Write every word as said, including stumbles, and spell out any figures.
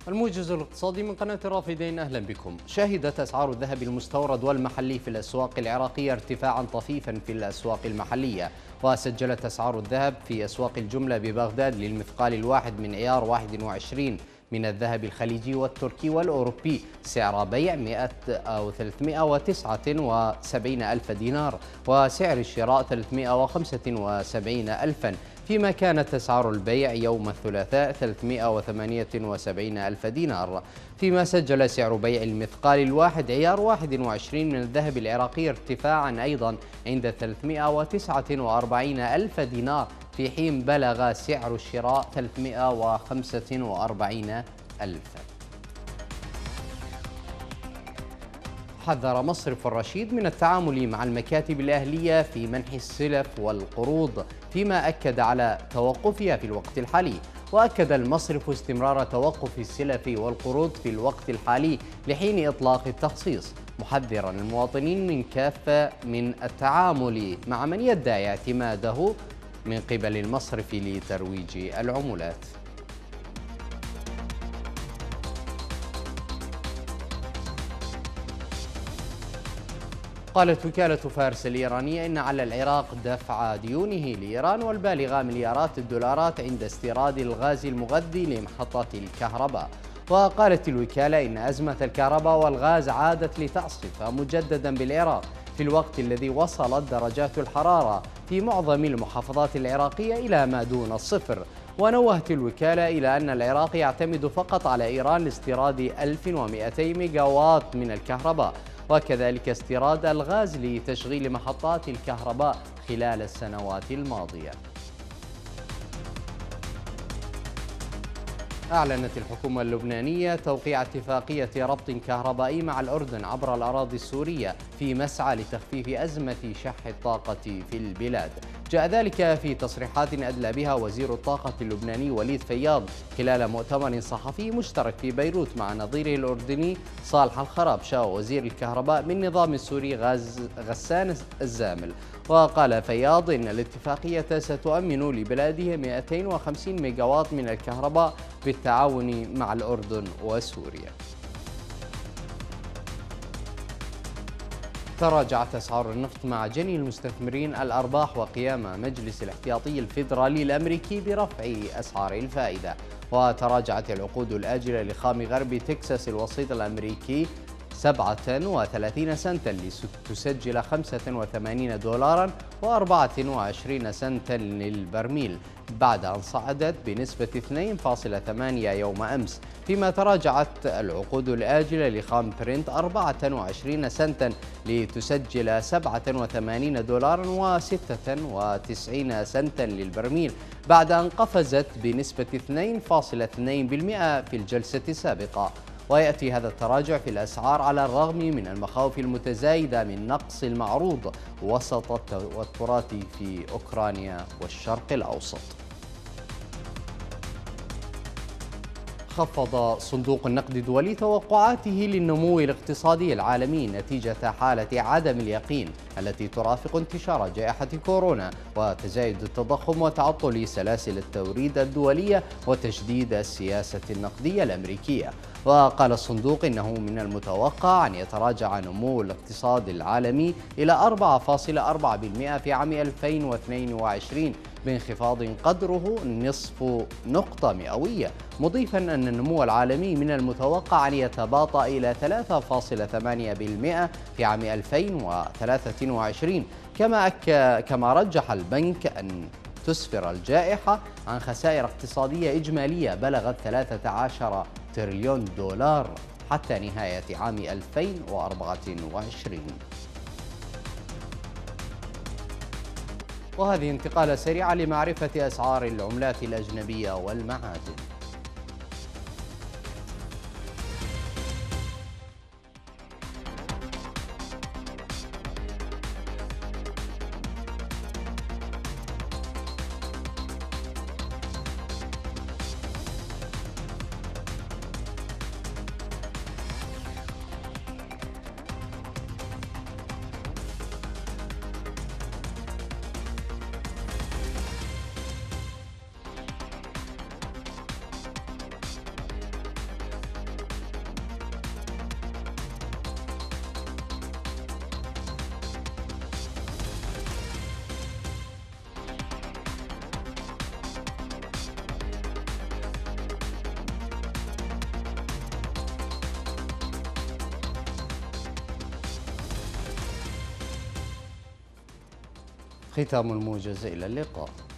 الموجز الاقتصادي من قناة الرافدين، أهلا بكم. شهدت أسعار الذهب المستورد والمحلي في الأسواق العراقية ارتفاعا طفيفا في الأسواق المحلية، وسجلت أسعار الذهب في أسواق الجملة ببغداد للمثقال الواحد من عيار واحد وعشرين من الذهب الخليجي والتركي والأوروبي سعر بيع مئة أو ثلاثمئة وتسعة وسبعين ألف دينار، وسعر الشراء ثلاثمئة وخمسة وسبعين ألفا، فيما كانت أسعار البيع يوم الثلاثاء ثلاثمئة وثمانية وسبعين ألف دينار. فيما سجل سعر بيع المثقال الواحد عيار واحد وعشرين من الذهب العراقي ارتفاعا أيضا عند ثلاثمئة وتسعة وأربعين ألف دينار، في حين بلغ سعر الشراء ثلاثمئة وخمسة وأربعين ألفا. حذر مصرف الرشيد من التعامل مع المكاتب الأهلية في منح السلف والقروض، فيما أكد على توقفها في الوقت الحالي. وأكد المصرف استمرار توقف السلف والقروض في الوقت الحالي لحين إطلاق التخصيص، محذرا المواطنين من كافة من التعامل مع من يدعي اعتماده من قبل المصرف لترويج العملات. قالت وكالة فارس الإيرانية إن على العراق دفع ديونه لإيران والبالغة مليارات الدولارات عند استيراد الغاز المغذي لمحطات الكهرباء. وقالت الوكالة إن أزمة الكهرباء والغاز عادت لتعصف مجددا بالعراق في الوقت الذي وصلت درجات الحرارة في معظم المحافظات العراقية إلى ما دون الصفر. ونوهت الوكالة إلى أن العراق يعتمد فقط على إيران لاستيراد ألف ومئتين ميجاوات من الكهرباء، وكذلك استيراد الغاز لتشغيل محطات الكهرباء خلال السنوات الماضية. أعلنت الحكومة اللبنانية توقيع اتفاقية ربط كهربائي مع الأردن عبر الأراضي السورية في مسعى لتخفيف أزمة شح الطاقة في البلاد. جاء ذلك في تصريحات أدلى بها وزير الطاقة اللبناني وليد فياض خلال مؤتمر صحفي مشترك في بيروت مع نظيره الأردني صالح الخرابشة ووزير الكهرباء من نظام السوري غاز غسان الزامل. وقال فياض إن الاتفاقية ستؤمن لبلاده مئتين وخمسين ميجاوات من الكهرباء بالتعاون مع الأردن وسوريا. تراجعت أسعار النفط مع جني المستثمرين الأرباح وقيام مجلس الاحتياطي الفيدرالي الأمريكي برفع أسعار الفائدة. وتراجعت العقود الآجلة لخام غرب تكساس الوسيط الأمريكي سبعة وثلاثين سنتا لتسجل خمسة وثمانين دولارا وأربعة وعشرين سنتا للبرميل، بعد أن صعدت بنسبة اثنين فاصلة ثمانية يوم أمس. فيما تراجعت العقود الآجلة لخام برنت أربعة وعشرين سنتا لتسجل سبعة وثمانين دولارا وستة وتسعين سنتا للبرميل، بعد أن قفزت بنسبة اثنين فاصلة اثنين بالمئة في الجلسة السابقة. ويأتي هذا التراجع في الأسعار على الرغم من المخاوف المتزايدة من نقص المعروض وسط التوترات في أوكرانيا والشرق الأوسط. خفض صندوق النقد الدولي توقعاته للنمو الاقتصادي العالمي نتيجة حالة عدم اليقين التي ترافق انتشار جائحة كورونا وتزايد التضخم وتعطل سلاسل التوريد الدولية وتشديد السياسة النقدية الأمريكية. وقال الصندوق إنه من المتوقع أن يتراجع نمو الاقتصاد العالمي إلى أربعة فاصلة أربعة بالمئة في عام ألفين واثنين وعشرين بانخفاض قدره نصف نقطة مئوية، مضيفا أن النمو العالمي من المتوقع أن يتباطأ إلى ثلاثة فاصلة ثمانية بالمئة في عام ألفين وثلاثة وعشرين. كما أك... كما رجح البنك أن تسفر الجائحة عن خسائر اقتصادية إجمالية بلغت ثلاثة عشر تريليون دولار حتى نهاية عام ألفين وأربعة وعشرين. وهذه انتقالة سريعة لمعرفة أسعار العملات الأجنبية والمعادن. ختام الموجز، إلى اللقاء.